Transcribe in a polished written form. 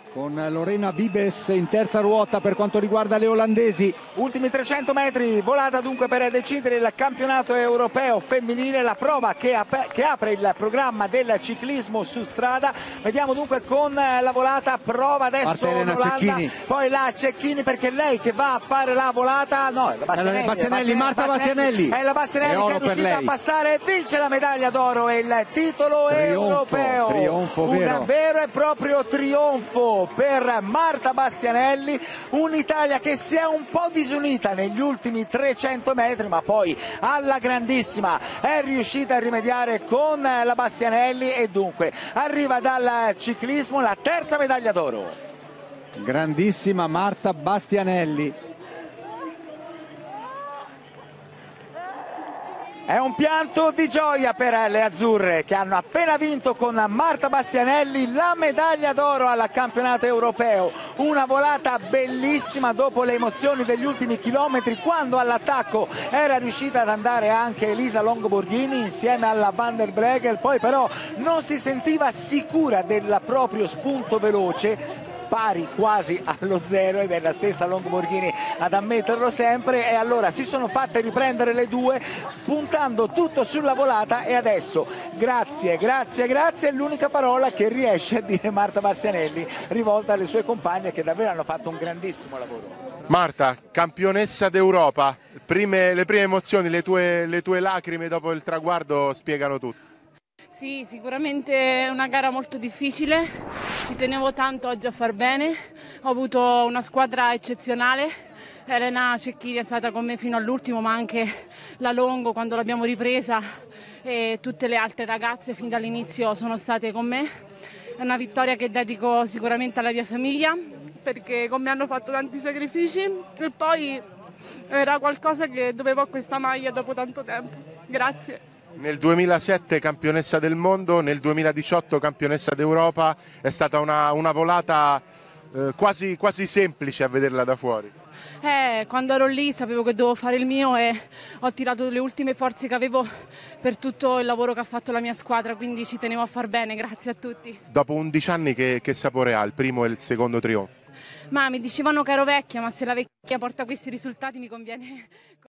con Lorena Wiebes in terza ruota per quanto riguarda le olandesi. Ultimi 300 metri, volata dunque per decidere il campionato europeo femminile, la prova che apre il programma del ciclismo su strada. Vediamo dunque con la volata, prova adesso l'Olanda, poi la Cecchini, perché è lei che va a fare la volata, no, Marta Bastianelli. È la Bastianelli che è riuscita a passare e vince la medaglia d'oro e il titolo europeo. Trionfo Un vero e proprio trionfo per Marta Bastianelli, un'Italia che si è un po' disunita negli ultimi 300 metri, ma poi alla grandissima è riuscita a rimediare con la Bastianelli e dunque arriva dal ciclismo la terza medaglia d'oro. Grandissima Marta Bastianelli. È un pianto di gioia per le azzurre che hanno appena vinto con Marta Bastianelli la medaglia d'oro al campionato europeo. Una volata bellissima dopo le emozioni degli ultimi chilometri, quando all'attacco era riuscita ad andare anche Elisa Longo-Borghini insieme alla Van der Bregel, poi però non si sentiva sicura del proprio spunto veloce, pari quasi allo zero, ed è la stessa Longo-Borghini ad ammetterlo sempre, e allora si sono fatte riprendere le due puntando tutto sulla volata, e adesso grazie è l'unica parola che riesce a dire Marta Bastianelli rivolta alle sue compagne che davvero hanno fatto un grandissimo lavoro. Marta, campionessa d'Europa, le prime emozioni, le tue lacrime dopo il traguardo spiegano tutto. Sì, sicuramente è una gara molto difficile, ci tenevo tanto oggi a far bene, ho avuto una squadra eccezionale, Elena Cecchini è stata con me fino all'ultimo, ma anche la Longo quando l'abbiamo ripresa, e tutte le altre ragazze fin dall'inizio sono state con me. È una vittoria che dedico sicuramente alla mia famiglia, perché con me hanno fatto tanti sacrifici, e poi era qualcosa che dovevo a questa maglia dopo tanto tempo. Grazie. Nel 2007 campionessa del mondo, nel 2018 campionessa d'Europa, è stata una volata quasi semplice a vederla da fuori. Quando ero lì sapevo che dovevo fare il mio e ho tirato le ultime forze che avevo per tutto il lavoro che ha fatto la mia squadra, quindi ci tenevo a far bene, grazie a tutti. Dopo 11 anni che sapore ha il primo e il secondo trionfo? Ma mi dicevano che ero vecchia, ma se la vecchia porta questi risultati mi conviene.